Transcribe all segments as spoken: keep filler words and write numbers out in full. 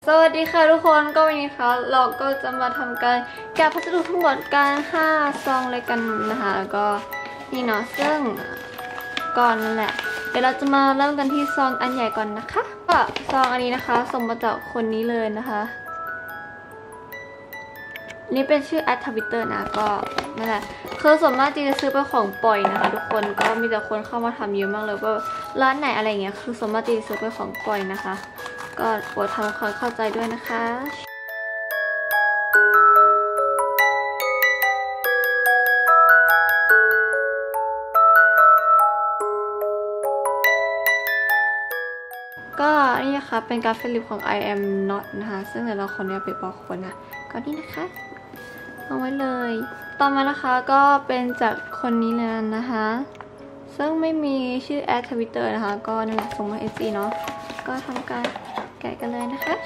สวัสดีค่ะทุกคนก็วันนี้ค่ะเราก็จะมาทำการแกะพัสดุทั้งหมดกันห้าซองเลยกันนะคะแล้วก็นี่เนาะซึ่งก่อนนั่นแหละเดี๋ยวเราจะมาเริ่มกันที่ซองอันใหญ่ก่อนนะคะก็ซองอันนี้นะคะส่งมาจากคนนี้เลยนะคะนี่เป็นชื่อแอดทวิตเตอร์นะก็นั่นแหละคือส่วนมากจะซื้อเป็นของปล่อยนะคะทุกคนก็มีแต่คนเข้ามาทำเยอะมากเลยว่าร้านไหนอะไรเงี้ยคือส่วนมากจะซื้อเป็นของปล่อยนะคะก็โปรดทำความเข้าใจด้วยนะคะก็นี่นะคะเป็นการ์ดฟิลิปของ I am not นะคะซึ่งเดี๋ยวเราคนนี้ไปบอกคนนะก็นี่นะคะเอาไว้เลยต่อมานะคะก็เป็นจากคนนี้เลยนะคะซึ่งไม่มีชื่อแอดทวิตเตอร์นะคะก็นั่นแหละส่งมา เอ ซี เนาะก็ทำการแกะกันเลยนะคะ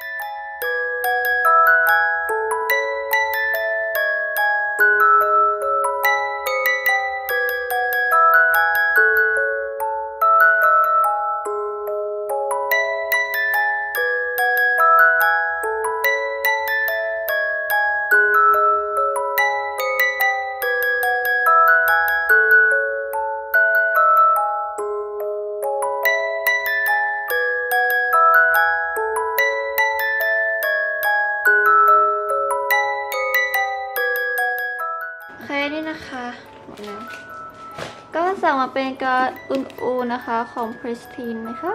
นี่นะคะหมดแล้วก็สั่งมาเป็นการ์ดอุนอูนะคะของ Pristine นะคะ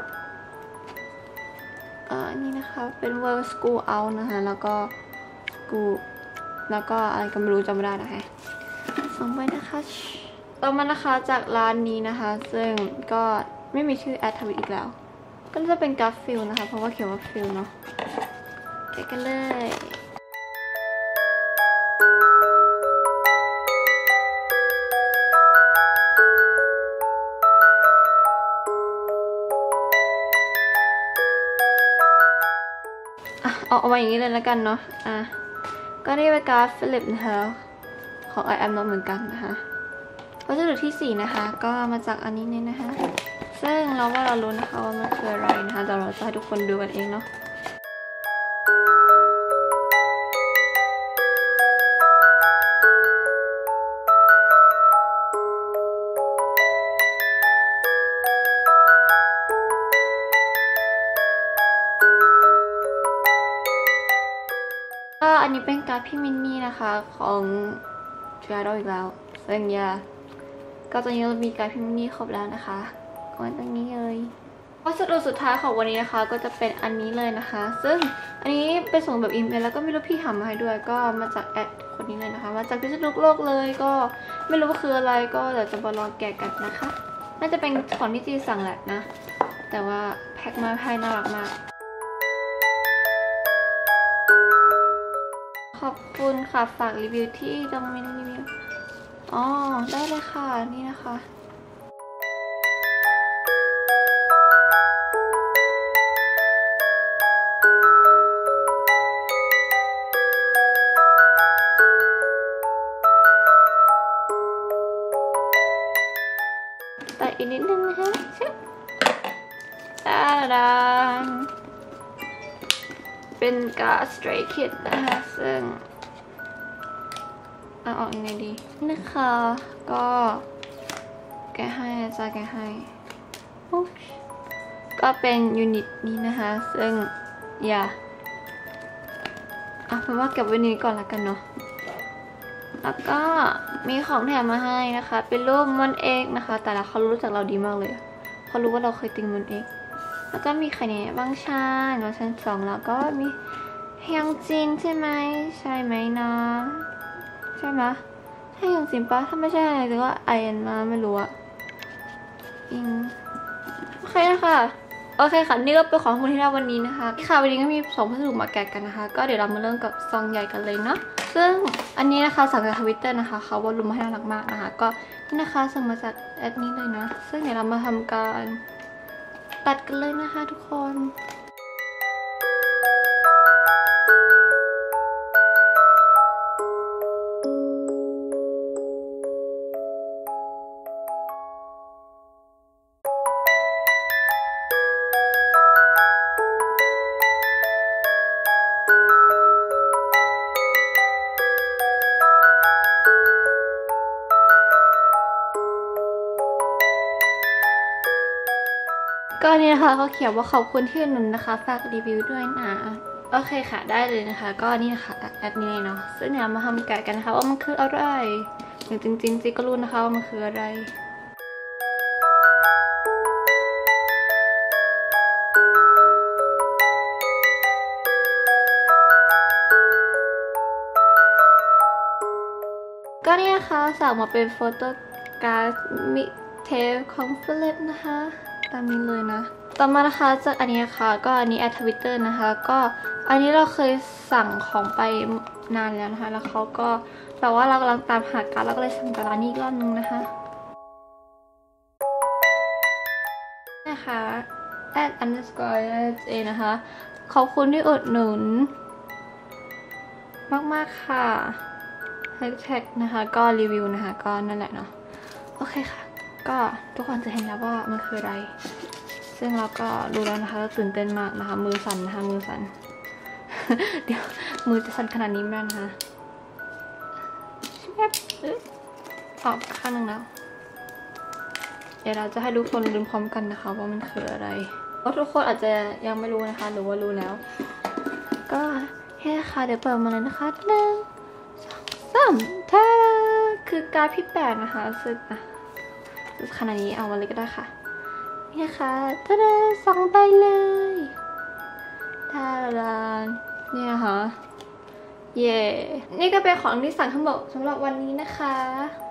เอ่อนี่นะคะเป็น World School Out นะคะแล้วก็ School แล้วก็อะไรก็ไม่รู้จำไม่ได้นะคะส่งไปนะคะต่อมานะคะจากร้านนี้นะคะซึ่งก็ไม่มีชื่อแอดทวิตอีกแล้วก็จะเป็นการ์ดฟิลนะคะเพราะว่าเขียนว่าฟิลเนาะแกะกันเลยเอาออกมาอย่างนี้เลยแล้วกันเนาะอ่ะก็นี่เป็นการ์ดฟิลิปนะคะของ I am not เหมือนกันนะคะวัสดุที่สี่นะคะก็มาจากอันนี้เนี่ยนะคะซึ่งเราว่าเรารู้นะคะว่ามันคืออะไรนะคะแต่เราจะให้ทุกคนดูกันเองเนาะก็อันนี้เป็นการ์ดพี่มินนี่นะคะของทรีดอลอีกแล้วซึ่งยาก็ตอนนี้เรามีการ์ดพี่มินนี่ครบแล้วนะคะวันตรงนี้เลยวัสดุสุดท้ายของวันนี้นะคะก็จะเป็นอันนี้เลยนะคะซึ่งอันนี้เป็นส่งแบบอีเมลแล้วก็ไม่รู้พี่ทำมาให้ด้วยก็มาจากแอดคนนี้เลยนะคะมาจากพิษณุโลกเลยก็ไม่รู้ว่าคืออะไรก็เดี๋ยวจะมาลองแกะกันนะคะน่าจะเป็นของที่จีสั่งแหละนะแต่ว่าแพ็คมาให้น่ารักมากขอบคุณค่ะฝากรีวิวที่ตรงมินรีวิวอ๋อได้เลยค่ะนี่นะคะแต่อีกนิดนึงนะคะตาดานเป็นการ์ด Stray Kids นะคะซึ่งเอาออกยังไงดีนะคะก็แกะให้อาจารย์แกะให้ก็เป็นยูนิตนี้นะคะซึ่งอย่าเอาเป็นว่าเก็บไว้นี้ก่อนละกันเนาะแล้วก็มีของแถมมาให้นะคะเป็นรูปมอนเอ็กนะคะแต่ละเขารู้จักเราดีมากเลยเขารู้ว่าเราเคยติงมอนเอ็กแล้วก็มีใครเนี่ยบางชาเนาะชั้นสองแล้วก็มีฮยองจินใช่ไหมใช่ไหมนะใช่ไหมใช่ฮยองจินปะถ้าไม่ใช่หรือว่าไอเอ็นมาไม่รู้อะอิงโอเคนะคะโอเคค่ะนี่ก็เป็นของคุณที่ได้วันนี้นะคะค่ะวันนี้ก็มีสองพัสดุมาแกะกันนะคะก็เดี๋ยวเรามาเริ่มกับซองใหญ่กันเลยเนาะซึ่งอันนี้นะคะสั่งจากทวิตเตอร์นะคะเขาวาดรูปมาให้น่ารักมากนะคะก็นี่นะคะสั่งมาจากแอดนี้เลยนะซึ่งเดี๋ยวเรามาทำการตัดกันเลยนะคะทุกคนนี่นะคะเขาเขียนว่าขอบคุณที่อุดหนุนนะคะฝากรีวิวด้วยนะโอเคค่ะได้เลยนะคะก็นี่นะคะแอปนี้เนาะซึ่งเดี๋ยวมาทำแกะกันนะคะว่ามันคืออะไรจริงจริงๆจีก็รู้นะคะว่ามันคืออะไรก็นี่นะคะสั่งมาเป็นโฟโต้การ์ดมิเทปของฟิลิปนะคะตามนี้เลยนะต่อมานะคะจากอันนี้นะคะก็อันนี้แอดทวิตเตอร์นะคะก็อันนี้เราเคยสั่งของไปนานแล้วนะคะแล้วเขาก็แบบว่าเรากำลังตามหาการ์ดเราก็เลยสั่งจากร้านนี้อีกรอบนึงนะคะนะคะแอด underscore เอนะคะขอบคุณที่อุดหนุนมากๆค่ะแฮชแท็กนะคะก็รีวิวนะคะก็นั่นแหละเนาะโอเคค่ะก็ทุกคนจะเห็นแล้วว่ามันคืออะไรซึ่งเราก็รู้แล้วนะคะเราตื่นเต้นมากนะคะมือสั่นนะคะมือสั่น เดี๋ยวมือจะสั่นขนาดนี้ไม่ได้นะคะแป๊บออกข้างหนึ่งแล้วเดี๋ยวเราจะให้ทุกคนรู้พร้อมกันนะคะว่ามันคืออะไรเพราะทุกคนอาจจะยังไม่รู้นะคะหรือว่ารู้แล้วก็เฮ้ค่ะเดี๋ยวเปิดมาเลยนะคะหนึ่งสองสามท่าคือการพี่แปดนะคะซึ่งอ่ะขนาดนี้เอามาเลยก็ได้ค่ะนี่นะคะตาดาสองใบเลยทาดานี่นะคะเย่นี่ก็เป็นของที่สั่งทั้งหมดสำหรับวันนี้นะคะ